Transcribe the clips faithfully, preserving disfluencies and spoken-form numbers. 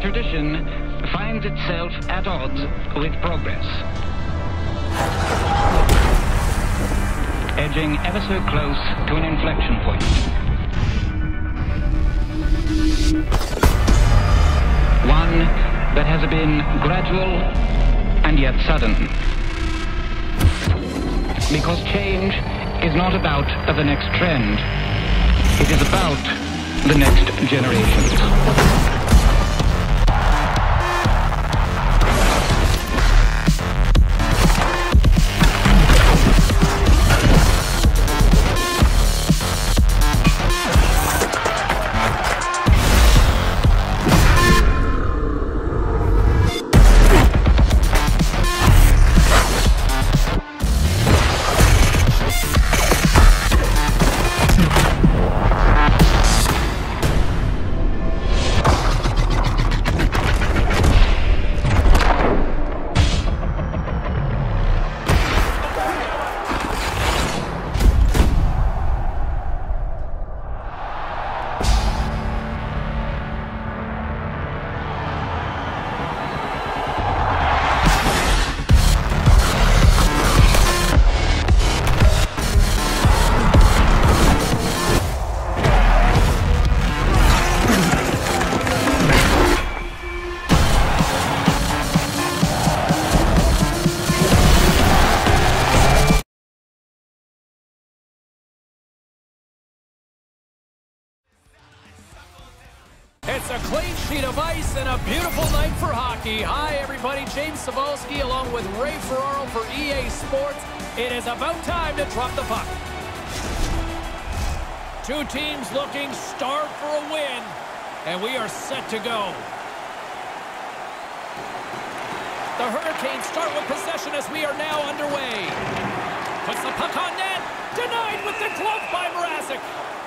tradition finds itself at odds with progress. Edging ever so close to an inflection point. One that has been gradual and yet sudden. Because change is not about the next trend. It is about the next generations. It's a clean sheet of ice and a beautiful night for hockey. Hi, everybody. James Cybulski along with Ray Ferraro for E A Sports. It is about time to drop the puck. Two teams looking starved for a win, and we are set to go. The Hurricanes start with possession as we are now underway. Puts the puck on net. Denied with the glove by Mrazek.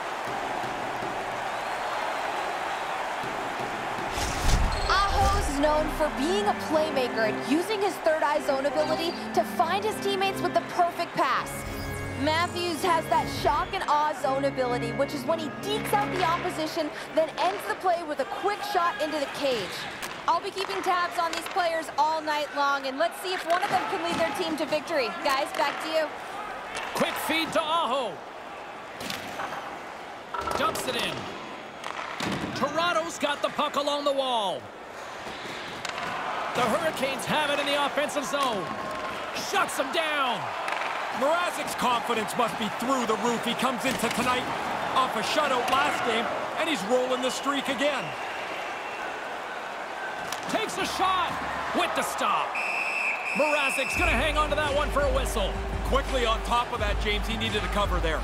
Known for being a playmaker and using his third eye zone ability to find his teammates with the perfect pass. Matthews has that shock and awe zone ability, which is when he dekes out the opposition, then ends the play with a quick shot into the cage. I'll be keeping tabs on these players all night long, and let's see if one of them can lead their team to victory. Guys, back to you. Quick feed to Aho. Dumps it in. Toronto's got the puck along the wall. The Hurricanes have it in the offensive zone. Shuts them down. Mrazek's confidence must be through the roof. He comes into tonight off a shutout last game, and he's rolling the streak again. Takes a shot with the stop. Mrazek's going to hang on to that one for a whistle. Quickly on top of that, James. He needed a cover there.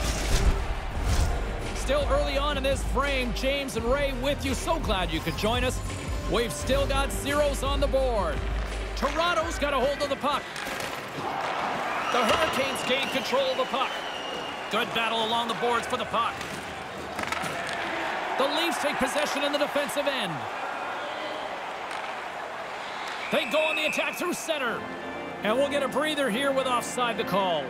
Still early on in this frame, James and Ray with you. So glad you could join us. We've still got zeros on the board. Toronto's got a hold of the puck. The Hurricanes gain control of the puck. Good battle along the boards for the puck. The Leafs take possession in the defensive end. They go on the attack through center. And we'll get a breather here with offside the call.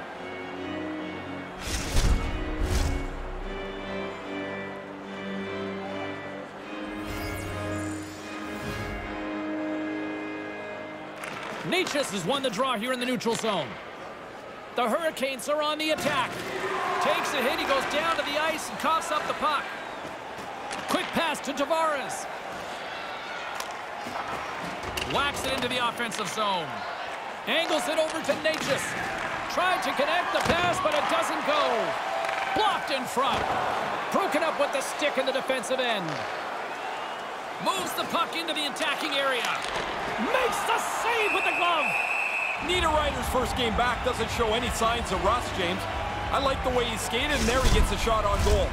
Natchez has won the draw here in the neutral zone. The Hurricanes are on the attack. Takes a hit, he goes down to the ice and coughs up the puck. Quick pass to Tavares. Whacks it into the offensive zone. Angles it over to Natchez. Tried to connect the pass, but it doesn't go. Blocked in front. Broken up with the stick in the defensive end. Moves the puck into the attacking area. Makes the save with the glove. Niederreiter's first game back doesn't show any signs of rust, James. I like the way he skated, and there he gets a shot on goal.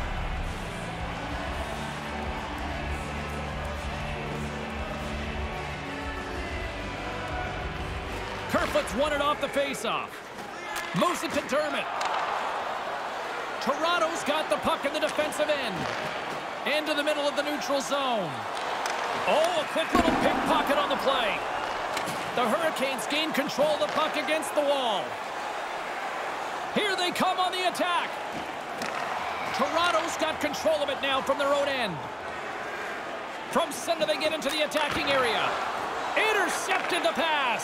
Kerfoot's won it off the faceoff. Moves it to Dermott. Toronto's got the puck in the defensive end. Into the middle of the neutral zone. Oh, a quick little pickpocket on the play. The Hurricanes gain control of the puck against the wall. Here they come on the attack. Toronto's got control of it now from their own end. From center, they get into the attacking area. Intercepted the pass.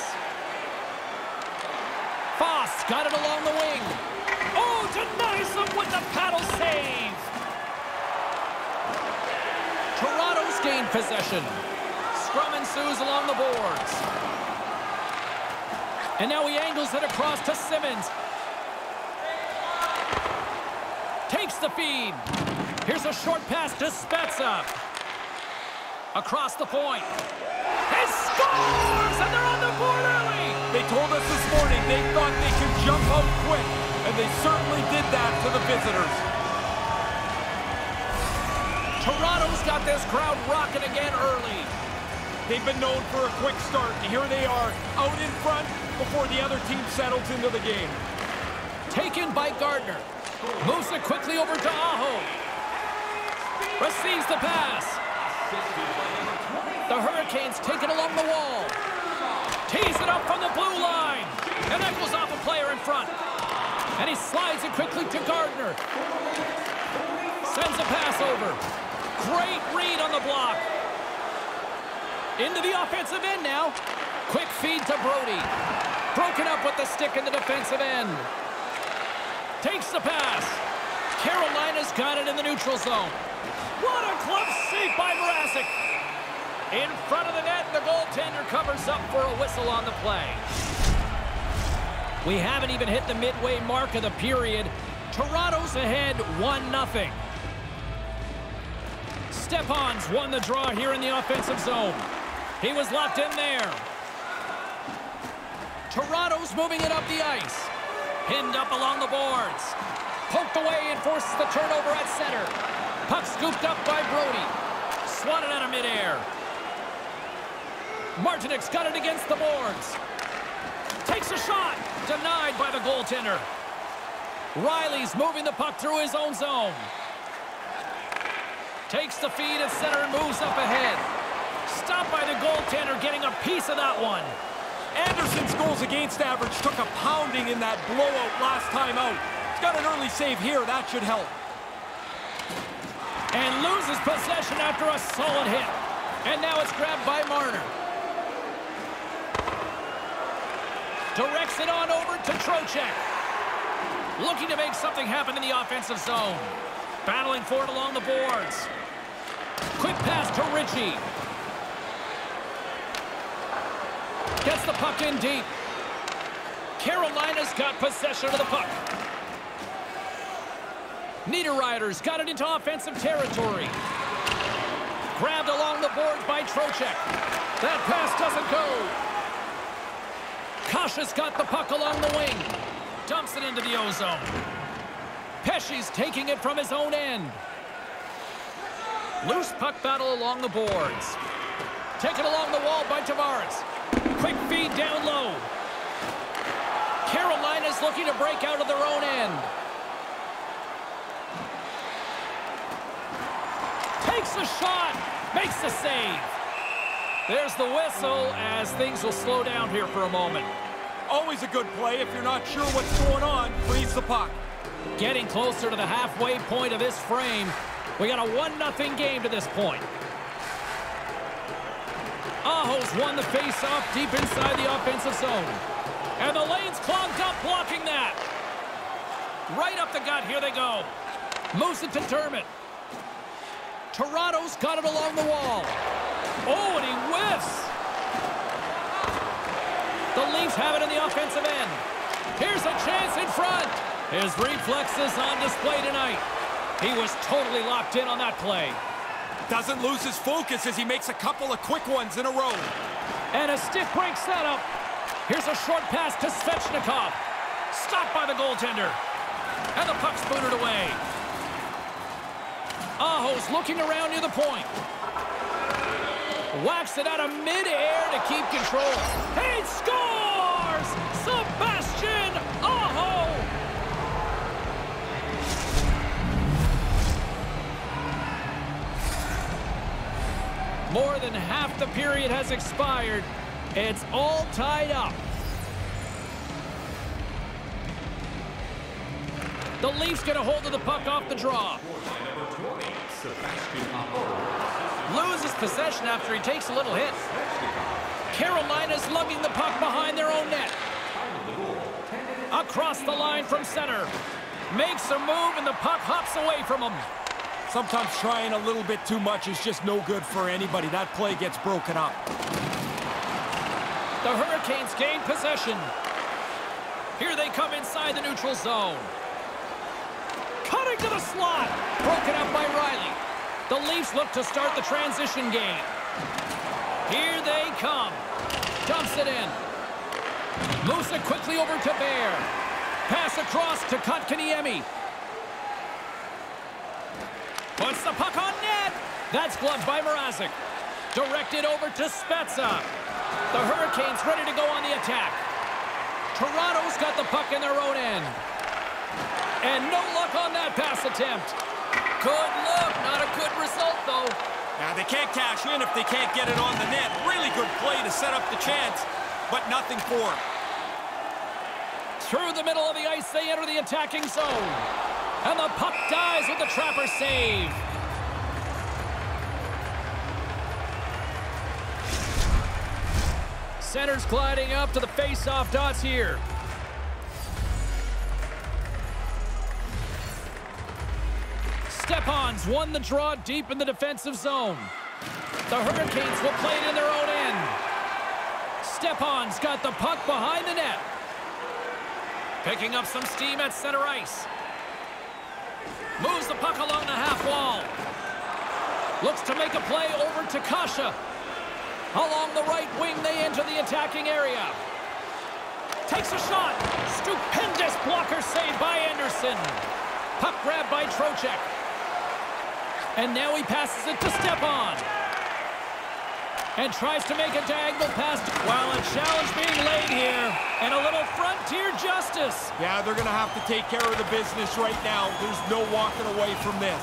Foss got it along the wing. Oh, denies them with the paddle save. Toronto's gained possession. Scrum ensues along the boards. And now he angles it across to Simmons. Takes the feed. Here's a short pass to Spezza. Across the point. He scores! And they're on the board early! They told us this morning they thought they could jump out quick, and they certainly did that to the visitors. Toronto's got this crowd rocking again early. They've been known for a quick start, and here they are, out in front before the other team settles into the game. Taken by Gardner. Moves it quickly over to Aho. Receives the pass. The Hurricanes take it along the wall. Tees it up from the blue line. And that goes off a player in front. And he slides it quickly to Gardner. Sends a pass over. Great read on the block. Into the offensive end now. Quick feed to Brody. Broken up with the stick in the defensive end. Takes the pass. Carolina's got it in the neutral zone. What a glove save by Mrazek. In front of the net, the goaltender covers up for a whistle on the play. We haven't even hit the midway mark of the period. Toronto's ahead one nothing. Stepan's won the draw here in the offensive zone. He was locked in there. Toronto's moving it up the ice. Pinned up along the boards. Poked away and forces the turnover at center. Puck scooped up by Brody. Swatted out of midair. Martinik's got it against the boards. Takes a shot. Denied by the goaltender. Riley's moving the puck through his own zone. Takes the feed at center and moves up ahead. Stopped by the goaltender, getting a piece of that one. Anderson's goals against average took a pounding in that blowout last time out. He's got an early save here. That should help. And loses possession after a solid hit. And now it's grabbed by Marner. Directs it on over to Trocheck. Looking to make something happen in the offensive zone. Battling for it along the boards. Quick pass to Ritchie. Gets the puck in deep. Carolina's got possession of the puck. Niederreiter's got it into offensive territory. Grabbed along the boards by Trocheck. That pass doesn't go. Kasha's got the puck along the wing. Dumps it into the O-zone. Pesci's taking it from his own end. Loose puck battle along the boards. Taken along the wall by Tavares. Quick feed down low. Carolina's looking to break out of their own end. Takes a shot. Makes the save. There's the whistle as things will slow down here for a moment. Always a good play. If you're not sure what's going on, freeze the puck. Getting closer to the halfway point of this frame. We got a one nothing game to this point. Aho's won the face-off deep inside the offensive zone. And the lane's clogged up, blocking that. Right up the gut, here they go. Moves it to Dermott. Toronto's got it along the wall. Oh, and he whiffs. The Leafs have it in the offensive end. Here's a chance in front. His reflexes on display tonight. He was totally locked in on that play. Doesn't lose his focus as he makes a couple of quick ones in a row. And a stick break setup. Here's a short pass to Svechnikov. Stopped by the goaltender. And the puck's booted away. Aho's looking around near the point. Whacks it out of midair to keep control. He scores! Sebastian Aho! More than half the period has expired. It's all tied up. The Leafs get a hold of the puck off the draw. loses possession after he takes a little hit. Carolina's lugging the puck behind their own net. Across the line from center. Makes a move, and the puck hops away from him. Sometimes trying a little bit too much is just no good for anybody. That play gets broken up. The Hurricanes gain possession. Here they come inside the neutral zone. Cutting to the slot. Broken up by Riley. The Leafs look to start the transition game. Here they come. Dumps it in. Moves it quickly over to Bear. Pass across to Kotkaniemi. Puts the puck on net. That's gloved by Mrazek. Directed over to Spezza. The Hurricanes ready to go on the attack. Toronto's got the puck in their own end. And no luck on that pass attempt. Good look. Not a good result, though. Now, they can't cash in if they can't get it on the net. Really good play to set up the chance, but nothing for it. Through the middle of the ice, they enter the attacking zone. And the puck dies with the Trapper save. Center's gliding up to the face-off dots here. Stepan's won the draw deep in the defensive zone. The Hurricanes will play it in their own end. Stepan's got the puck behind the net. Picking up some steam at center ice. Moves the puck along the half wall. Looks to make a play over to Kasha. Along the right wing, they enter the attacking area. Takes a shot. Stupendous blocker save by Anderson. Puck grabbed by Trocheck. And now he passes it to Stepan. And tries to make a diagonal pass. Well, a challenge being laid here. And a little frontier justice. Yeah, they're going to have to take care of the business right now. There's no walking away from this.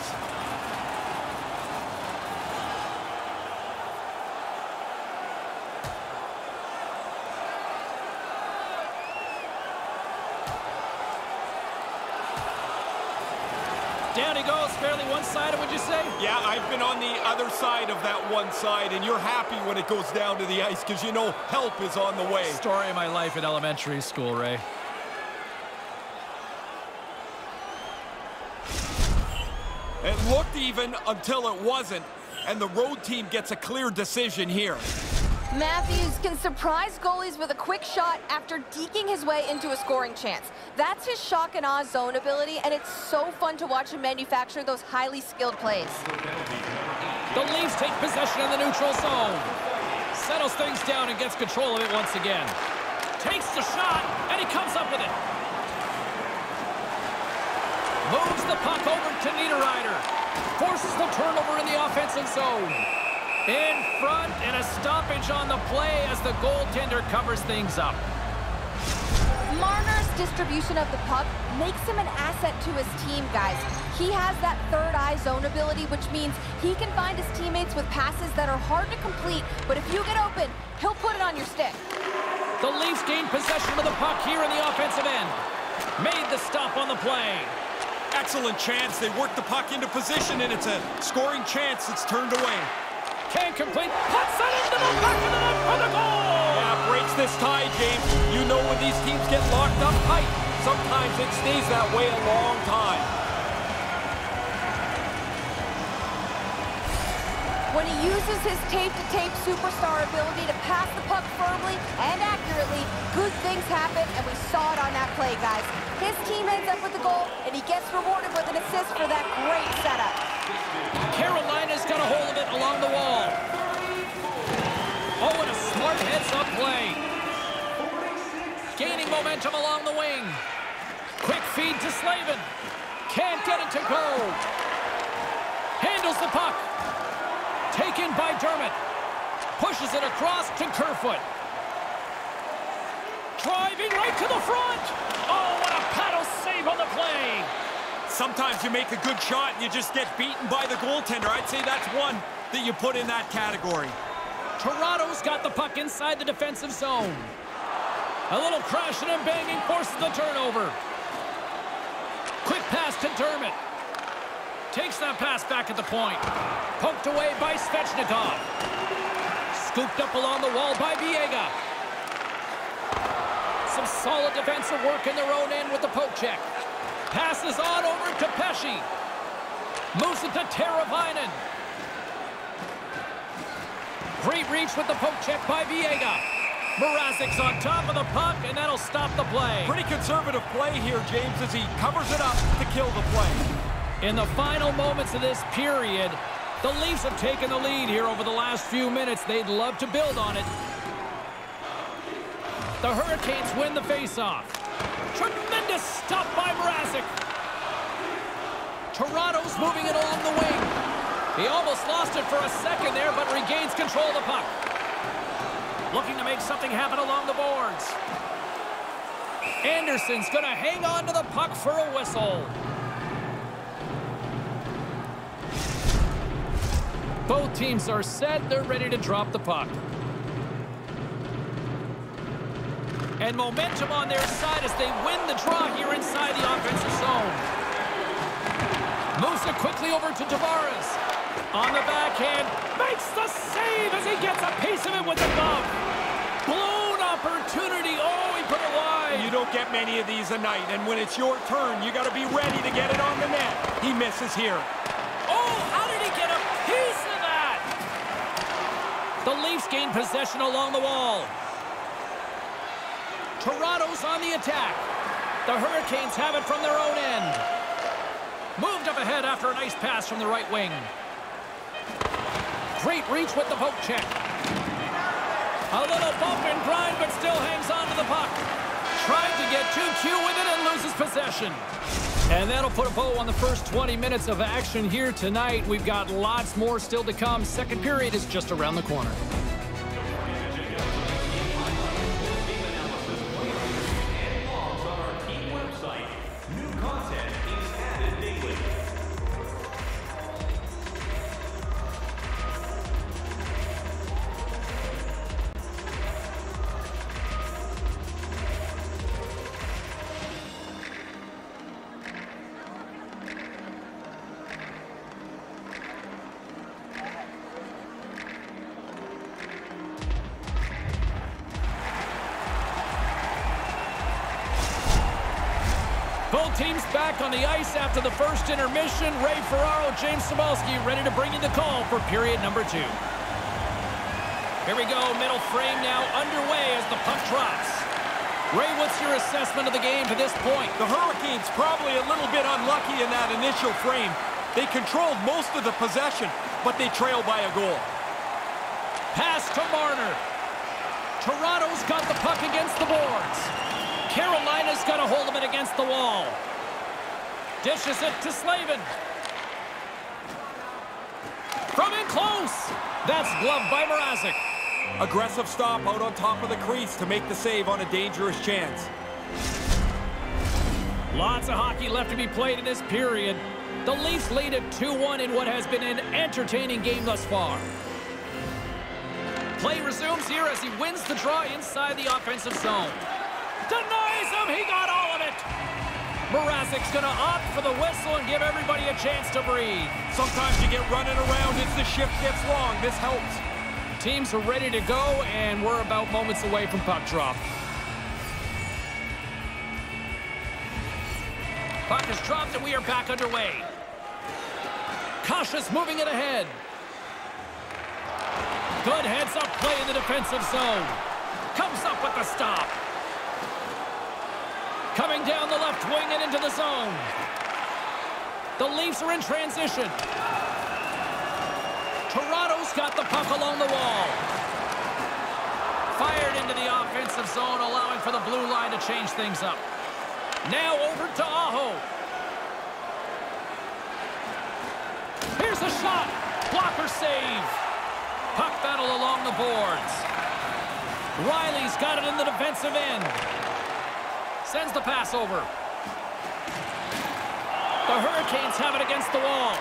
Down he goes, fairly one-sided, would you say? Yeah, I've been on the other side of that one side, and you're happy when it goes down to the ice because you know help is on the way. Story of my life in elementary school, Ray. It looked even until it wasn't, and the road team gets a clear decision here. Matthews can surprise goalies with a quick shot after deking his way into a scoring chance. That's his shock and awe zone ability, and it's so fun to watch him manufacture those highly skilled plays. The Leafs take possession of the neutral zone. Settles things down and gets control of it once again. Takes the shot, and he comes up with it. Moves the puck over to Niederreiter. Forces the turnover in the offensive zone. In front, and a stoppage on the play as the goaltender covers things up. Marner's distribution of the puck makes him an asset to his team, guys. He has that third eye zone ability, which means he can find his teammates with passes that are hard to complete, but if you get open, he'll put it on your stick. The Leafs gain possession of the puck here in the offensive end. Made the stop on the play. Excellent chance. They work the puck into position, and it's a scoring chance that's turned away. Can't complete. Puts it into the back of the net for the goal! Yeah, breaks this tie, James. You know when these teams get locked up tight, sometimes it stays that way a long time. When he uses his tape-to-tape superstar ability to pass the puck firmly and accurately, good things happen, and we saw it on that play, guys. His team ends up with the goal, and he gets rewarded with an assist for that great setup. Carolina's got a hold of it along the wall. Oh, and a smart heads-up play. Gaining momentum along the wing. Quick feed to Slavin. Can't get it to go. Handles the puck. Taken by Dermott. Pushes it across to Kerfoot. Driving right to the front. Oh, what a paddle save on the play. Sometimes you make a good shot and you just get beaten by the goaltender. I'd say that's one that you put in that category. Toronto's got the puck inside the defensive zone. A little crashing and banging forces the turnover. Quick pass to Dermott. Takes that pass back at the point. Poked away by Svechnikov. Scooped up along the wall by Viega. Some solid defensive work in their own end with the poke check. Passes on over to Pesci. Moves it to Teravainen. Great reach with the poke check by Viega. Mrazek's on top of the puck, and that'll stop the play. Pretty conservative play here, James, as he covers it up to kill the play. In the final moments of this period, the Leafs have taken the lead here over the last few minutes. They'd love to build on it. The Hurricanes win the faceoff. Tremendous stop by Mrazek. Toronto's moving it along the wing. He almost lost it for a second there, but regains control of the puck. Looking to make something happen along the boards. Anderson's going to hang on to the puck for a whistle. Both teams are set. They're ready to drop the puck. And momentum on their side as they win the draw here inside the offensive zone. Moves it quickly over to Tavares. On the backhand. Makes the save as he gets a piece of it with the glove. Blown opportunity. Oh, he put it wide. You don't get many of these a night, and when it's your turn, you got to be ready to get it on the net. He misses here. Oh, how did he get a piece of that? The Leafs gain possession along the wall. Toronto's on the attack. The Hurricanes have it from their own end. Moved up ahead after a nice pass from the right wing. Great reach with the poke check. A little bump and grind, but still hangs on to the puck. Tried to get too cute with it and loses possession. And that'll put a bow on the first twenty minutes of action here tonight. We've got lots more still to come. Second period is just around the corner. Both teams back on the ice after the first intermission. Ray Ferraro, James Cybulski ready to bring you the call for period number two. Here we go, middle frame now underway as the puck drops. Ray, what's your assessment of the game to this point? The Hurricanes probably a little bit unlucky in that initial frame. They controlled most of the possession, but they trail by a goal. Pass to Marner. Toronto's got the puck against the boards. Carolina's got a hold of it against the wall. Dishes it to Slavin. From in close. That's gloved by Mrazek. Aggressive stop out on top of the crease to make the save on a dangerous chance. Lots of hockey left to be played in this period. The Leafs lead at two one in what has been an entertaining game thus far. Play resumes here as he wins the draw inside the offensive zone. Denies him, he got all of it. Mrazek's gonna opt for the whistle and give everybody a chance to breathe. Sometimes you get running around as the shift gets long. This helps. Teams are ready to go, and we're about moments away from puck drop. Puck is dropped, and we are back underway. Kasha's moving it ahead. Good heads-up play in the defensive zone. Comes up with the stop. Coming down the left wing and into the zone. The Leafs are in transition. Toronto's got the puck along the wall. Fired into the offensive zone, allowing for the blue line to change things up. Now over to Aho. Here's a shot. Blocker save. Puck battle along the boards. Riley's got it in the defensive end. Sends the pass over. The Hurricanes have it against the wall.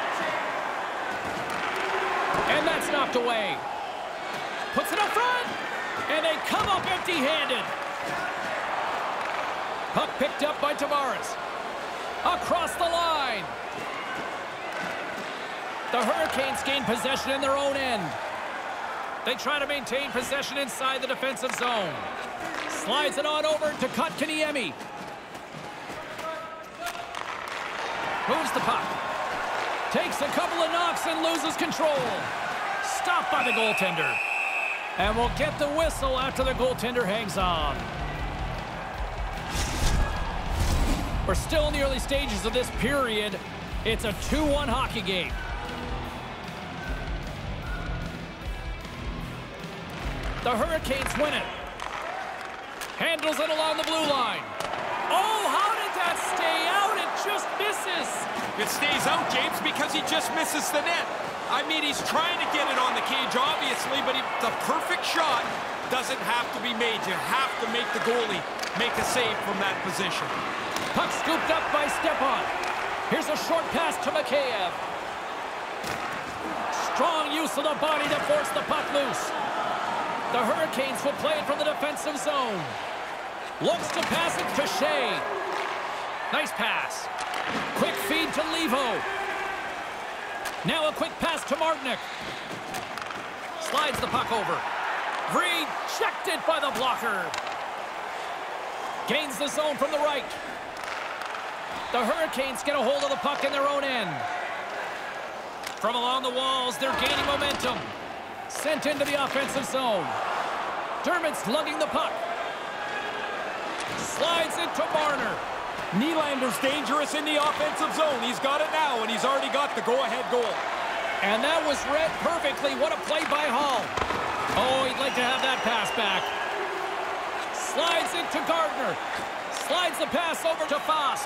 And that's knocked away. Puts it up front. And they come up empty-handed. Puck picked up by Tavares. Across the line. The Hurricanes gain possession in their own end. They try to maintain possession inside the defensive zone. Slides it on over to Kotkaniemi. Moves the puck. Takes a couple of knocks and loses control. Stopped by the goaltender. And we'll get the whistle after the goaltender hangs on. We're still in the early stages of this period. It's a two one hockey game. The Hurricanes win it. Handles it along the blue line. Oh, how did that stay out? It just misses. It stays out, James, because he just misses the net. I mean, he's trying to get it on the cage, obviously, but he, the perfect shot doesn't have to be made. You have to make the goalie make a save from that position. Puck scooped up by Stepan. Here's a short pass to Mikheyev. Strong use of the body to force the puck loose. The Hurricanes will play it from the defensive zone. Looks to pass it to Shea. Nice pass. Quick feed to Levo. Now a quick pass to Martinick. Slides the puck over. Rejected by the blocker. Gains the zone from the right. The Hurricanes get a hold of the puck in their own end. From along the walls, they're gaining momentum. Sent into the offensive zone. Dermott's lugging the puck. Slides it to Marner. Nylander's dangerous in the offensive zone. He's got it now, and he's already got the go-ahead goal. And that was read perfectly. What a play by Hall. Oh, he'd like to have that pass back. Slides it to Gardner. Slides the pass over to Fost.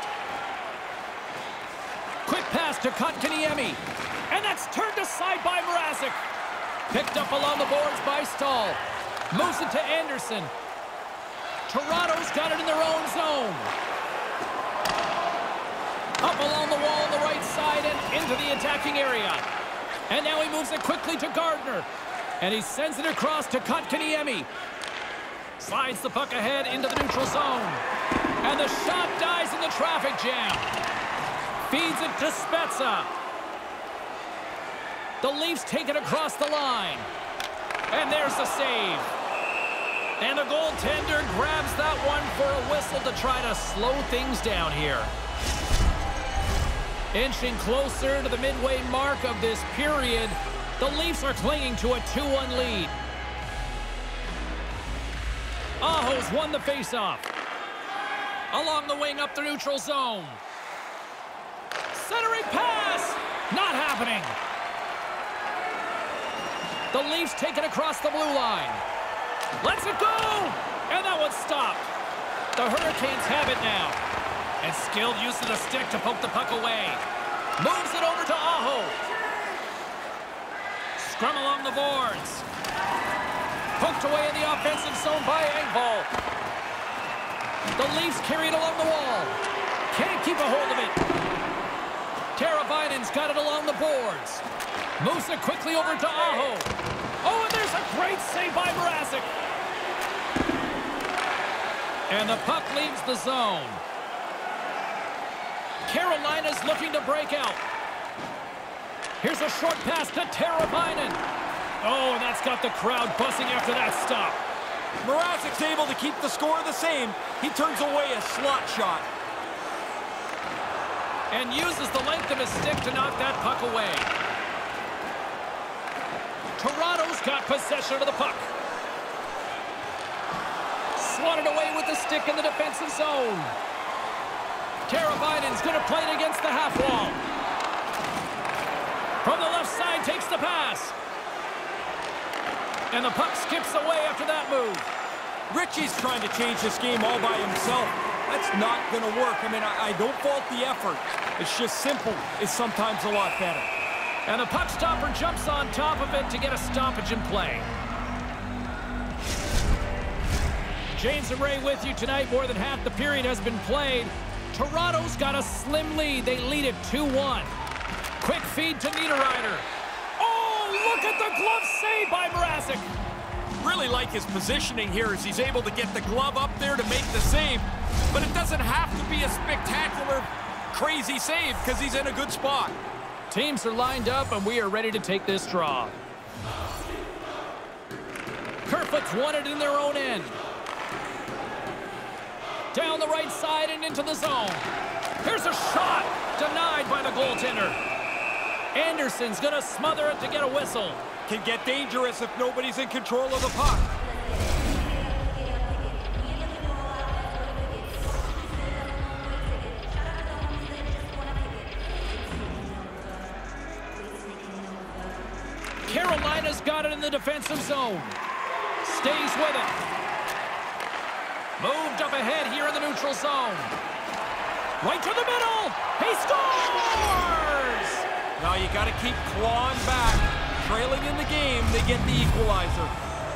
Quick pass to Kotkaniemi. And that's turned aside by Mrazek. Picked up along the boards by Stahl. Moves it to Anderson. Toronto's got it in their own zone. Up along the wall on the right side and into the attacking area. And now he moves it quickly to Gardner. And he sends it across to Kotkaniemi. Slides the puck ahead into the neutral zone. And the shot dies in the traffic jam. Feeds it to Spezza. The Leafs take it across the line. And there's the save. And the goaltender grabs that one for a whistle to try to slow things down here. Inching closer to the midway mark of this period, the Leafs are clinging to a two one lead. Aho's won the faceoff. Along the wing up the neutral zone. Centering pass! Not happening. The Leafs take it across the blue line. Lets it go! And that one's stopped. The Hurricanes have it now. And skilled use of the stick to poke the puck away. Moves it over to Aho. Scrum along the boards. Poked away in the offensive zone by Engvall. The Leafs carry it along the wall. Can't keep a hold of it. Teravainen's got it along the boards. Moves it quickly over to Aho. Oh, and there's a great save by Mrazek. And the puck leaves the zone. Carolina's looking to break out. Here's a short pass to Teravainen. Oh, and that's got the crowd buzzing after that stop. Mrazek's able to keep the score the same. He turns away a slot shot. And uses the length of his stick to knock that puck away. Toronto's got possession of the puck. Swatted away with the stick in the defensive zone. Teravainen's going to play it against the half wall. From the left side, takes the pass. And the puck skips away after that move. Ritchie's trying to change this game all by himself. That's not going to work. I mean, I, I don't fault the effort. It's just simple is sometimes a lot better. And the puck stopper jumps on top of it to get a stoppage in play. James and Ray with you tonight. More than half the period has been played. Toronto's got a slim lead. They lead it two one. Quick feed to Niederreiter. Oh, look at the glove save by Mrazek. Really like his positioning here as he's able to get the glove up there to make the save. But it doesn't have to be a spectacular, crazy save because he's in a good spot. Teams are lined up, and we are ready to take this draw. Kerfoot's won it in their own end. Down the right side and into the zone. Here's a shot. Denied by the goaltender. Anderson's going to smother it to get a whistle. Can get dangerous if nobody's in control of the puck. Carolina's got it in the defensive zone. Stays with it. Moved up ahead here in the neutral zone. Right to the middle. He scores! Now you got to keep clawing back. Trailing in the game, they get the equalizer.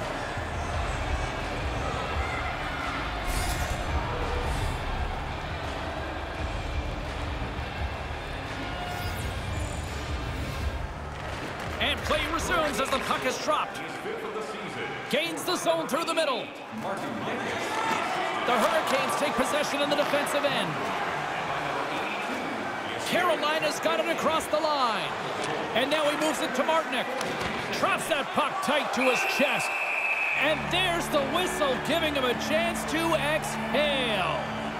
And play resumes as the puck is dropped. Gains the zone through the middle. The Hurricanes take possession in the defensive end. Carolina's got it across the line. And now he moves it to Martinick. Traps that puck tight to his chest. And there's the whistle, giving him a chance to exhale.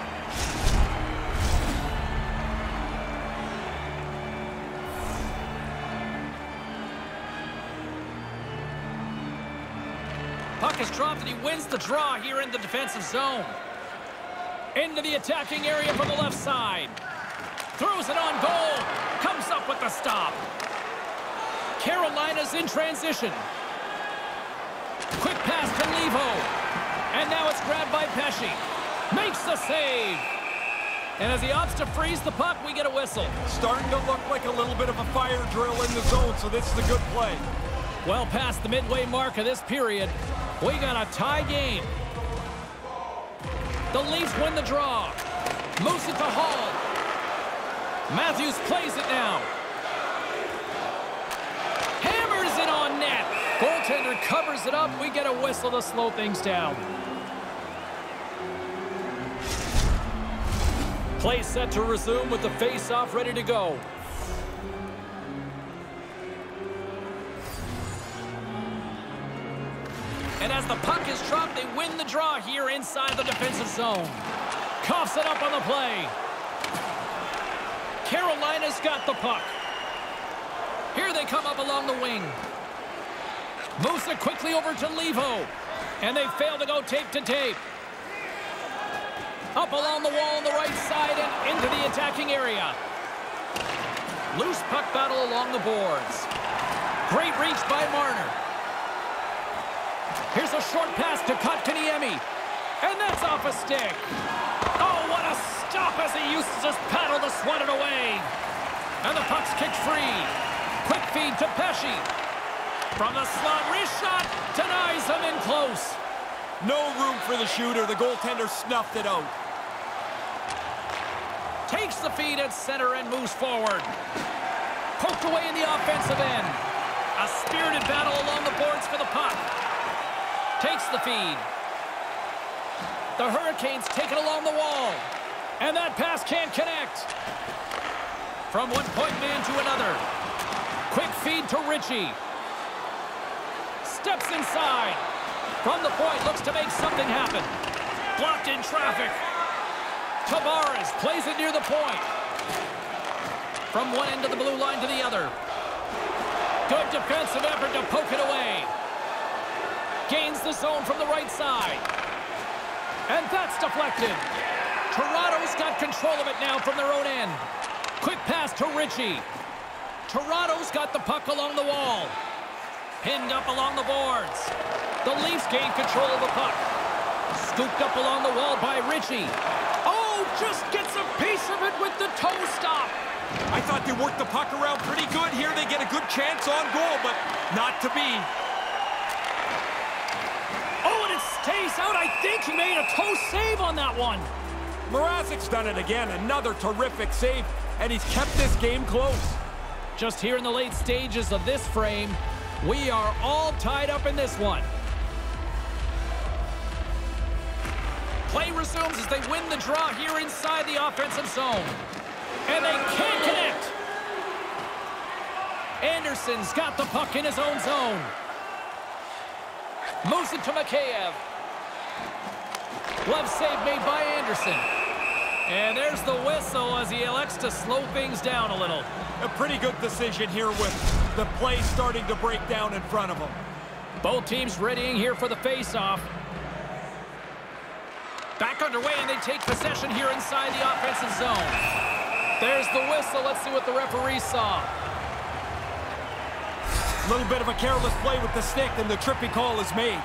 Puck is dropped and he wins the draw here in the defensive zone. Into the attacking area from the left side. Throws it on goal. Comes up with the stop. Carolina's in transition. Quick pass to Levo. And now it's grabbed by Pesci. Makes the save. And as he opts to freeze the puck, we get a whistle. Starting to look like a little bit of a fire drill in the zone, so this is a good play. Well past the midway mark of this period, we got a tie game. The Leafs win the draw. Moves it to Hall. Matthews plays it now. Hammers it on net. Goaltender covers it up. We get a whistle to slow things down. Play set to resume with the face-off ready to go. And as the puck is dropped, they win the draw here inside the defensive zone. Coughs it up on the play. Carolina's got the puck. Here they come up along the wing. Moves it quickly over to Levo. And they fail to go tape to tape. Up along the wall on the right side and into the attacking area. Loose puck battle along the boards. Great reach by Marner. Here's a short pass to Kotkaniemi. And that's off a stick. Oh, what a stop as he uses his paddle to swat it away. And the puck's kicked free. Quick feed to Pesci. From the slot, wrist shot. Denies him in close. No room for the shooter. The goaltender snuffed it out. Takes the feed at center and moves forward. Poked away in the offensive end. A spirited battle along the boards for the puck. Takes the feed. The Hurricanes take it along the wall. And that pass can't connect. From one point man to another. Quick feed to Ritchie. Steps inside. From the point, looks to make something happen. Blocked in traffic. Tavares plays it near the point. From one end of the blue line to the other. Good defensive effort to poke it away. Gains the zone from the right side. And that's deflected. Toronto's got control of it now from their own end. Quick pass to Ritchie. Toronto's got the puck along the wall. Pinned up along the boards. The Leafs gain control of the puck. Scooped up along the wall by Ritchie. Oh, just gets a piece of it with the toe stop. I thought they worked the puck around pretty good here. They get a good chance on goal, but not to be. Oh, and it stays out. I think he made a toe save on that one. Mrazek's done it again. Another terrific save, and he's kept this game close. Just here in the late stages of this frame, we are all tied up in this one. Play resumes as they win the draw here inside the offensive zone. And they can't connect. Anderson's got the puck in his own zone. Moves it to Mikheyev. Glove save made by Anderson. And there's the whistle as he elects to slow things down a little. A pretty good decision here with the play starting to break down in front of him. Both teams readying here for the face-off. Back underway, and they take possession here inside the offensive zone. There's the whistle. Let's see what the referee saw. A little bit of a careless play with the stick, and the trippy call is made.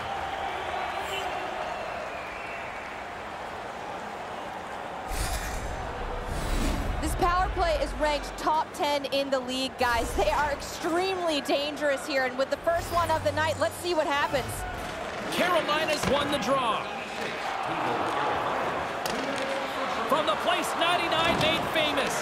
This power play is ranked top ten in the league, guys. They are extremely dangerous here, and with the first one of the night, let's see what happens. Carolina's won the draw. From the place ninety-nine made famous.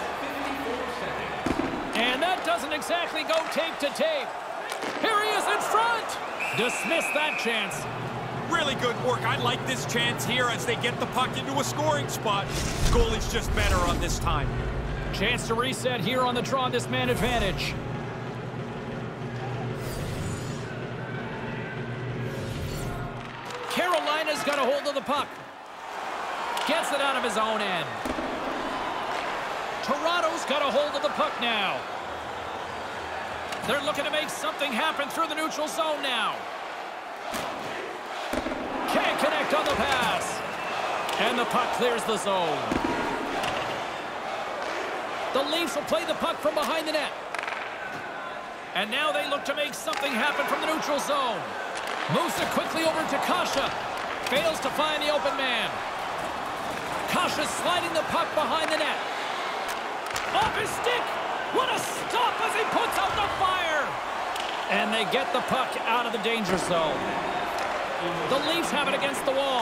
And that doesn't exactly go tape to tape. Here he is in front. Dismiss that chance. Really good work. I like this chance here as they get the puck into a scoring spot. Goalie's just better on this time. Chance to reset here on the draw, this man advantage. Carolina's got a hold of the puck. Gets it out of his own end. Toronto's got a hold of the puck now. They're looking to make something happen through the neutral zone now. Can't connect on the pass. And the puck clears the zone. The Leafs will play the puck from behind the net. And now they look to make something happen from the neutral zone. Moves it quickly over to Kasha. Fails to find the open man. Kasha sliding the puck behind the net. Off his stick. What a stop as he puts out the fire. And they get the puck out of the danger zone. The Leafs have it against the wall.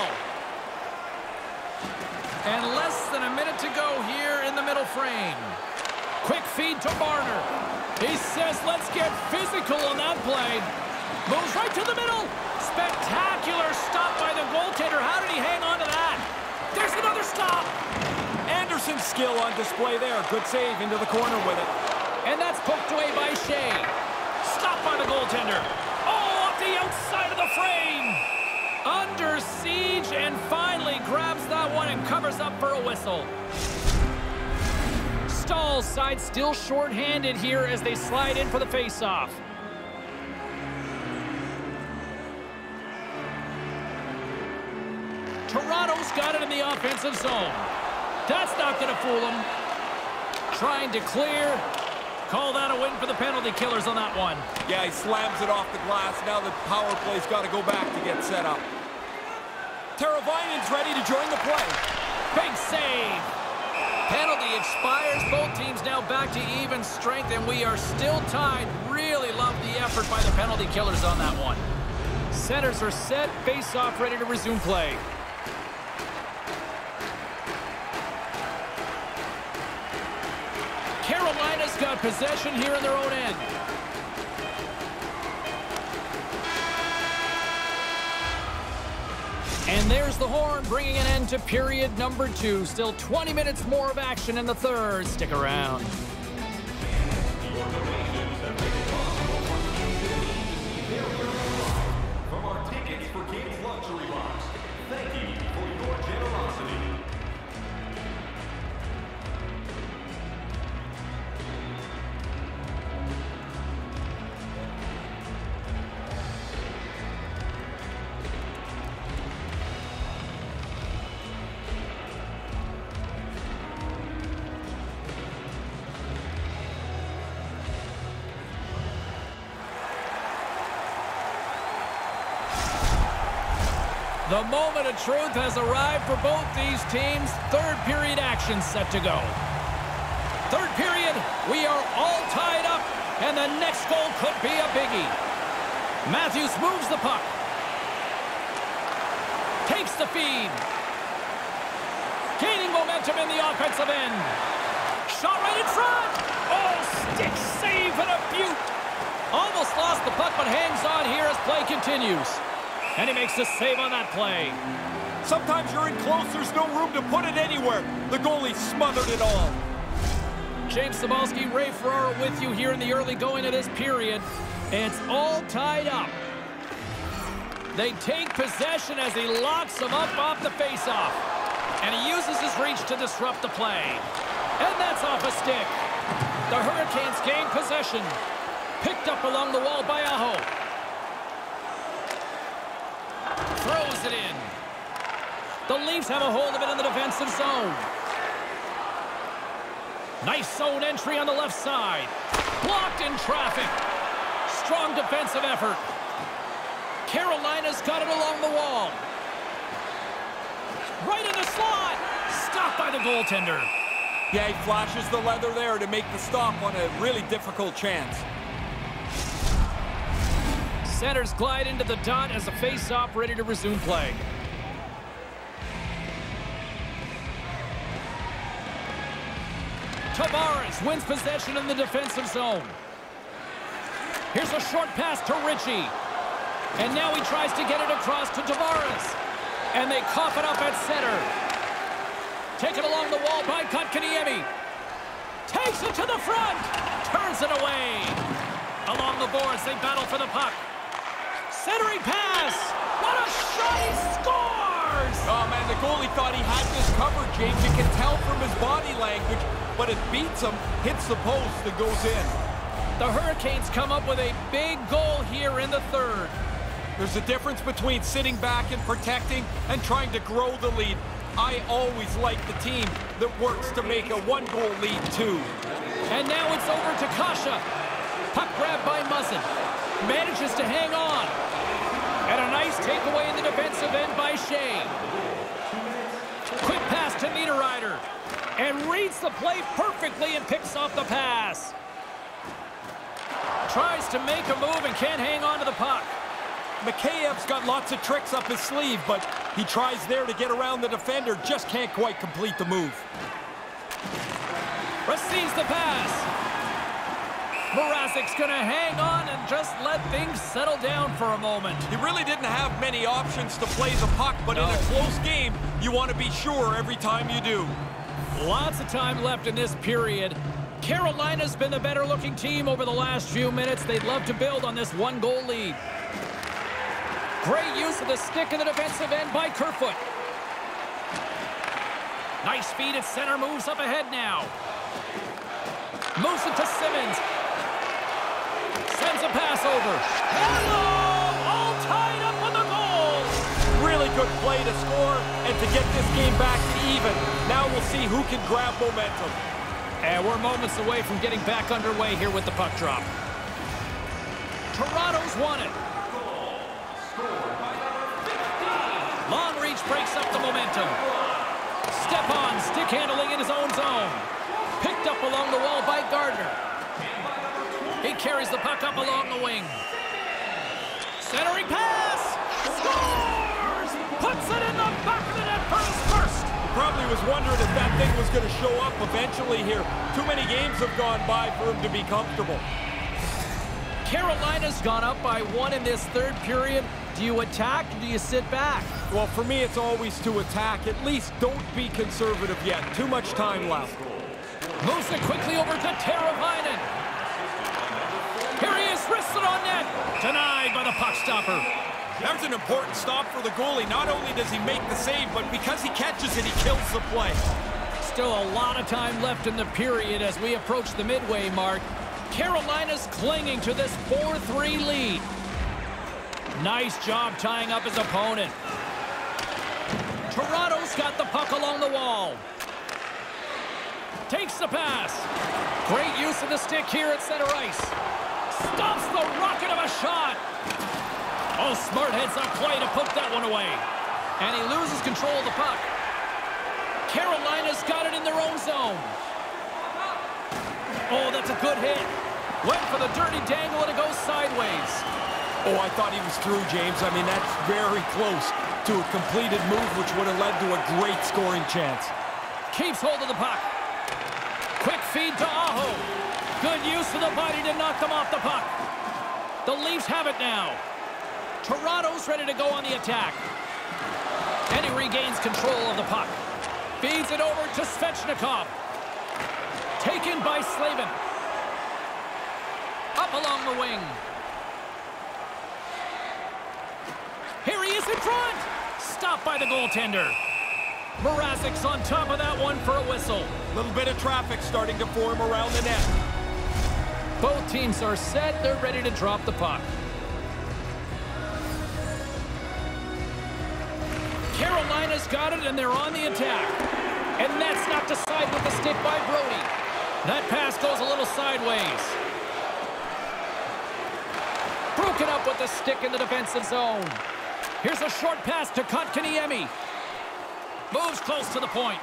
And less than a minute to go here in the middle frame. Quick feed to Marner. He says, let's get physical on that play. Moves right to the middle. Spectacular stop by the goaltender. How did he hang on to that? There's another stop. Anderson's skill on display there. Good save into the corner with it. And that's poked away by Shea. Stopped by the goaltender. Oh, off the outside of the frame. Under siege and finally grabs that one and covers up for a whistle. Stahl's side still short-handed here as they slide in for the face-off. Toronto's got it in the offensive zone. That's not going to fool them. Trying to clear. Call that a win for the penalty killers on that one. Yeah, he slams it off the glass. Now the power play's got to go back to get set up. Teravainen's ready to join the play. Big save. Penalty expires. Both teams now back to even strength, and we are still tied. Really love the effort by the penalty killers on that one. Centers are set. Face-off ready to resume play. Carolina's got possession here in their own end. And there's the horn, bringing an end to period number two. Still twenty minutes more of action in the third. Stick around. From our Tickets for Kids luxury box, thank you for your generosity. The moment of truth has arrived for both these teams. Third period action set to go. Third period, we are all tied up, and the next goal could be a biggie. Matthews moves the puck. Takes the feed. Gaining momentum in the offensive end. Shot right in front. Oh, stick save and a beaut. Almost lost the puck, but hangs on here as play continues. And he makes the save on that play. Sometimes you're in close, there's no room to put it anywhere. The goalie smothered it all. James Cybulski, Ray Ferraro with you here in the early going of this period. It's all tied up. They take possession as he locks them up off the faceoff. And he uses his reach to disrupt the play. And that's off a stick. The Hurricanes gain possession. Picked up along the wall by Aho. Throws it in. The Leafs have a hold of it in the defensive zone. Nice zone entry on the left side. Blocked in traffic. Strong defensive effort. Carolina's got it along the wall. Right in the slot. Stopped by the goaltender. Yeah, he flashes the leather there to make the stop on a really difficult chance. Centers glide into the dot as the face-off ready to resume play. Tavares wins possession in the defensive zone. Here's a short pass to Ritchie. And now he tries to get it across to Tavares. And they cough it up at center. Taken along the wall by Kotkaniemi. Takes it to the front. Turns it away. Along the boards, they battle for the puck. Centering pass. What a shot! He scores! Oh, man, the goalie thought he had this covered, James. You can tell from his body language, but it beats him, hits the post, and goes in. The Hurricanes come up with a big goal here in the third. There's a difference between sitting back and protecting and trying to grow the lead. I always like the team that works to make a one-goal lead, too. And now it's over to Kasha. Puck grabbed by Muzzin. Manages to hang on. And a nice takeaway in the defensive end by Shea. Quick pass to Niederreiter. And reads the play perfectly and picks off the pass. Tries to make a move and can't hang on to the puck. Mikheyev's got lots of tricks up his sleeve, but he tries there to get around the defender, just can't quite complete the move. Receives the pass. Mrazek's going to hang on and just let things settle down for a moment. He really didn't have many options to play the puck, but no. In a close game, you want to be sure every time you do. Lots of time left in this period. Carolina's been the better-looking team over the last few minutes. They'd love to build on this one-goal lead. Great use of the stick in the defensive end by Kerfoot. Nice feed at center, moves up ahead now. Moves it to Simmons. Sends a pass over. Hello! All tied up on the goal. Really good play to score and to get this game back to even. Now we'll see who can grab momentum. And we're moments away from getting back underway here with the puck drop. Toronto's won it. Long reach breaks up the momentum. Step on, stick handling in his own zone. Picked up along the wall by Gardner. He carries the puck up along the wing. Centering pass! Scores! Puts it in the back of the net for his first. Probably was wondering if that thing was going to show up eventually here. Too many games have gone by for him to be comfortable. Carolina's gone up by one in this third period. Do you attack or do you sit back? Well, for me, it's always to attack. At least don't be conservative yet. Too much time left. Moves it quickly over to Teravainen. Here he is, wristed on net. Denied by the puck stopper. That's an important stop for the goalie. Not only does he make the save, but because he catches it, he kills the play. Still a lot of time left in the period as we approach the midway mark. Carolina's clinging to this four three lead. Nice job tying up his opponent. Toronto's got the puck along the wall. Takes the pass. Great use of the stick here at center ice. Stops the rocket of a shot. Oh, smart heads-up play to put that one away. And he loses control of the puck. Carolina's got it in their own zone. Oh, that's a good hit. Went for the dirty dangle and it goes sideways. Oh, I thought he was through, James. I mean, that's very close to a completed move, which would have led to a great scoring chance. Keeps hold of the puck. Quick feed to Aho. Good use of the body to knock them off the puck. The Leafs have it now. Toronto's ready to go on the attack. And he regains control of the puck. Feeds it over to Svechnikov. Taken by Slavin. Up along the wing. Here he is in front. Stopped by the goaltender. Mrazek's on top of that one for a whistle. A little bit of traffic starting to form around the net. Both teams are set. They're ready to drop the puck. Carolina's got it, and they're on the attack. And that's knocked aside with the stick by Brody. That pass goes a little sideways. Broken up with the stick in the defensive zone. Here's a short pass to Kotkaniemi. Moves close to the point.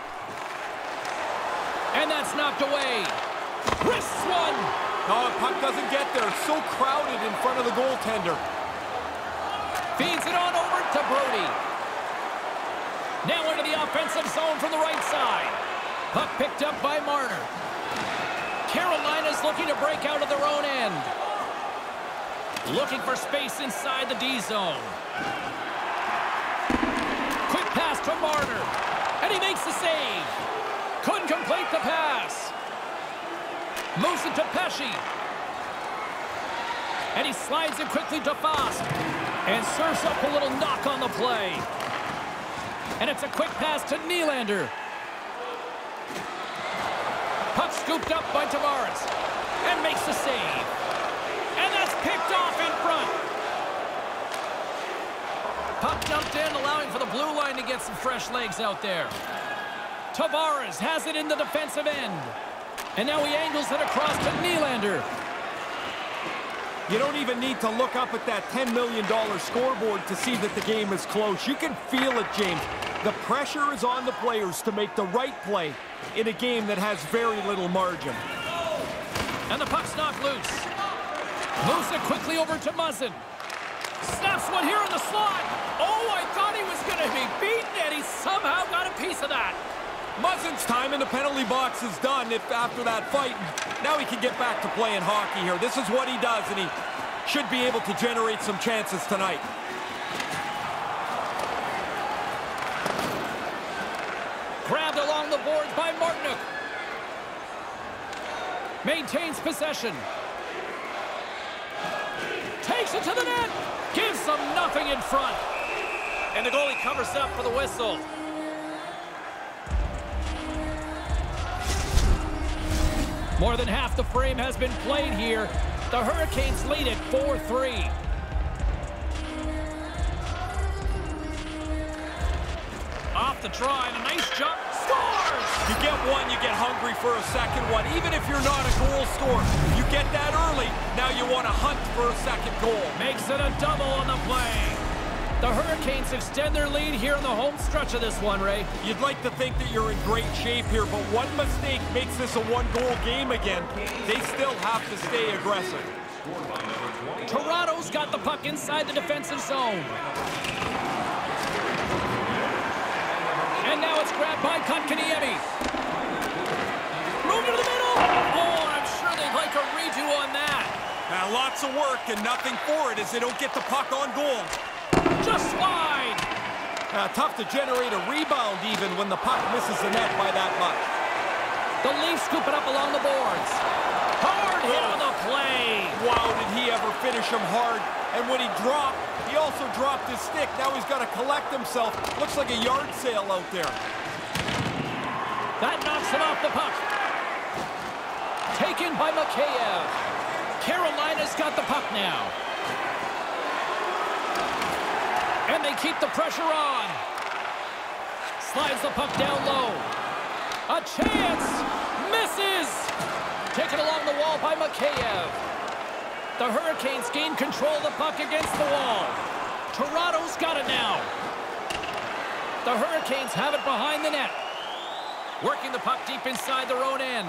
And that's knocked away. Wrists one. No, the puck doesn't get there. It's so crowded in front of the goaltender. Feeds it on over to Brody. Now into the offensive zone from the right side. Puck picked up by Marner. Carolina's looking to break out of their own end. Looking for space inside the D zone. Quick pass to Marner. And he makes the save. Couldn't complete the pass. Moves it to Pesci. And he slides it quickly to Fast. And serves up a little knock on the play. And it's a quick pass to Nylander. Puck scooped up by Tavares. And makes the save. And that's picked off in front. Puck dumped in, allowing for the blue line to get some fresh legs out there. Tavares has it in the defensive end. And now he angles it across to Nylander. You don't even need to look up at that ten million dollar scoreboard to see that the game is close. You can feel it, James. The pressure is on the players to make the right play in a game that has very little margin. And the puck's knocked loose. Moves it quickly over to Muzzin. Snaps one here in the slot. Oh, I thought he was going to be beaten, and he somehow got a piece of that. Muzzin's time in the penalty box is done if after that fight. Now he can get back to playing hockey here. This is what he does, and he should be able to generate some chances tonight. Grabbed along the boards by Martinook. Maintains possession. Takes it to the net. Gives them nothing in front. And the goalie covers up for the whistle. More than half the frame has been played here. The Hurricanes lead it four three. Off the try, and a nice jump. Scores! You get one, you get hungry for a second one. Even if you're not a goal scorer, you get that early. Now you want to hunt for a second goal. Makes it a double on the play. The Hurricanes extend their lead here in the home stretch of this one, Ray. You'd like to think that you're in great shape here, but one mistake makes this a one-goal game again. They still have to stay aggressive. Toronto's got the puck inside the defensive zone. And now it's grabbed by Kotkaniemi. Move to the middle. Oh, I'm sure they'd like a redo on that. Now, lots of work and nothing for it as they don't get the puck on goal. Just wide. Uh, tough to generate a rebound even when the puck misses the net by that much. The Leafs scoop it up along the boards. Hard hit Oh. on the play. Wow, did he ever finish him hard. And when he dropped, he also dropped his stick. Now he's got to collect himself. Looks like a yard sale out there. That knocks him off the puck. Taken by Mikheyev. Carolina's got the puck now. And they keep the pressure on. Slides the puck down low. A chance. Misses. Taken along the wall by Mikheyev. The Hurricanes gain control of the puck against the wall. Toronto's got it now. The Hurricanes have it behind the net. Working the puck deep inside their own end.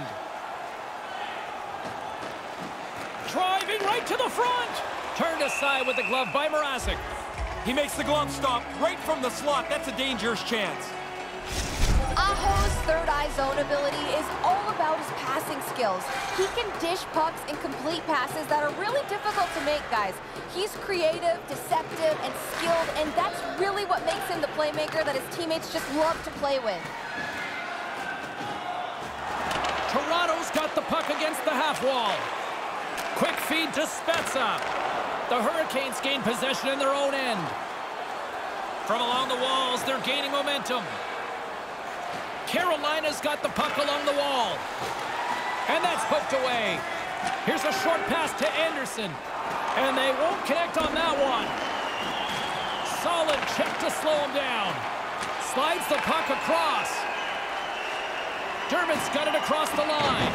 Driving right to the front. Turned aside with the glove by Mrazek. He makes the glove stop right from the slot. That's a dangerous chance. Aho's third eye zone ability is all about his passing skills. He can dish pucks and complete passes that are really difficult to make, guys. He's creative, deceptive, and skilled, and that's really what makes him the playmaker that his teammates just love to play with. Toronto's Toronto's got the puck against the half wall. Quick feed to Spezza. The Hurricanes gain possession in their own end. From along the walls, they're gaining momentum. Carolina's got the puck along the wall. And that's poked away. Here's a short pass to Anderson. And they won't connect on that one. Solid check to slow him down. Slides the puck across. Dermott's got it across the line.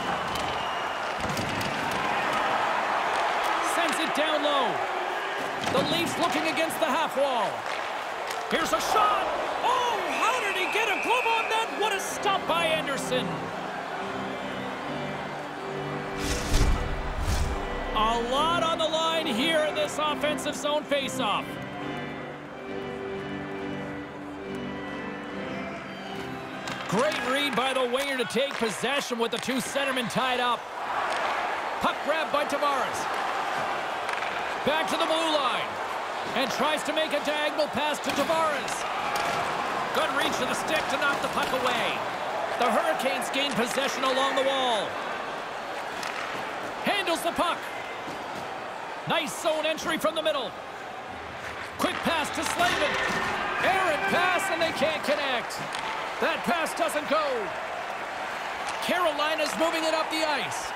Sends it down low. The Leafs looking against the half wall. Here's a shot. Oh, how did he get a glove on that? What a stop by Anderson. A lot on the line here in this offensive zone faceoff. Great read by the winger to take possession with the two centermen tied up. Puck grab by Tavares. Back to the blue line. And tries to make a diagonal pass to Tavares. Good reach to the stick to knock the puck away. The Hurricanes gain possession along the wall. Handles the puck. Nice zone entry from the middle. Quick pass to Slavin. Errant pass, and they can't connect. That pass doesn't go. Carolina's moving it up the ice.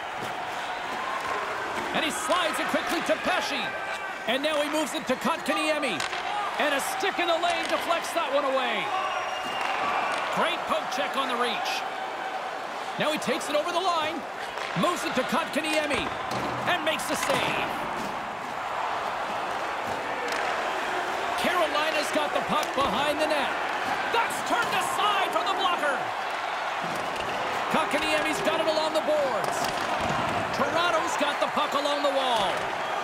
And he slides it quickly to Pesce. And now he moves it to Kotkaniemi. And a stick in the lane deflects that one away. Great poke check on the reach. Now he takes it over the line. Moves it to Kotkaniemi. And makes the save. Carolina's got the puck behind the net. That's turned aside from the blocker. Kotkaniemi's got it along the boards. Toronto's got the puck along the wall.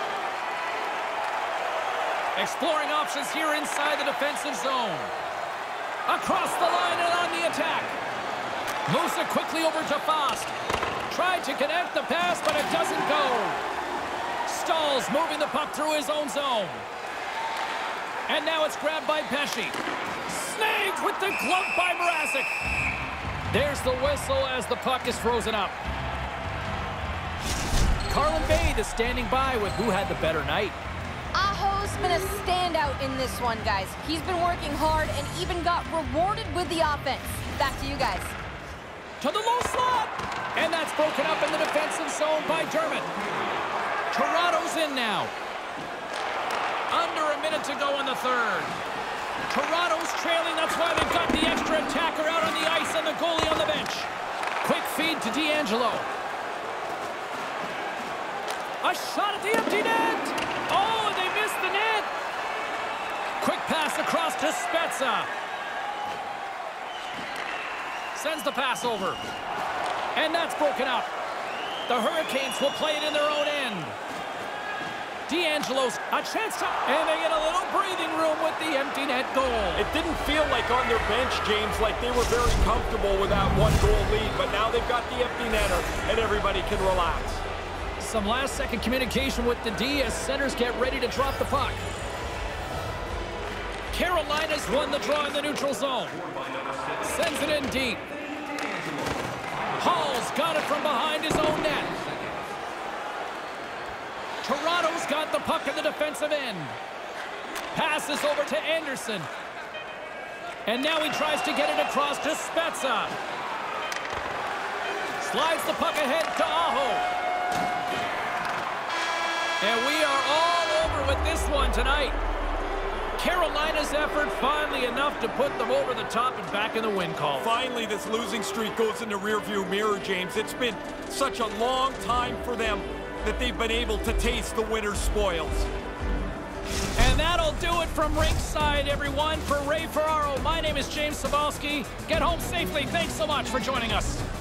Exploring options here inside the defensive zone. Across the line and on the attack. Moves it quickly over to Fast. Tried to connect the pass, but it doesn't go. Stahls moving the puck through his own zone. And now it's grabbed by Pesce. Snagged with the glove by Mrazek. There's the whistle as the puck is frozen up. Carlin Bay is standing by with who had the better night. Aho's been a standout in this one, guys. He's been working hard and even got rewarded with the offense. Back to you guys. To the low slot. And that's broken up in the defensive zone by Dermott. Toronto's in now. Under a minute to go in the third. Toronto's trailing. That's why they've got the extra attacker out on the ice and the goalie on the bench. Quick feed to D'Angelo. A shot at the empty net. Oh, they missed the net. Quick pass across to Spezza. Sends the pass over. And that's broken up. The Hurricanes will play it in their own end. D'Angelo's a chance to... And they get a little breathing room with the empty net goal. It didn't feel like on their bench, James, like they were very comfortable with that one-goal lead. But now they've got the empty netter, and everybody can relax. Some last-second communication with the D as centers get ready to drop the puck. Carolina's won the draw in the neutral zone. Sends it in deep. Hall's got it from behind his own net. Toronto's got the puck in the defensive end. Passes over to Anderson. And now he tries to get it across to Spezza. Slides the puck ahead to Aho. And we are all over with this one tonight. Carolina's effort finally enough to put them over the top and back in the win column. Finally, this losing streak goes in the rearview mirror, James. It's been such a long time for them that they've been able to taste the winner's spoils. And that'll do it from ringside, everyone. For Ray Ferraro, my name is James Cybulski. Get home safely. Thanks so much for joining us.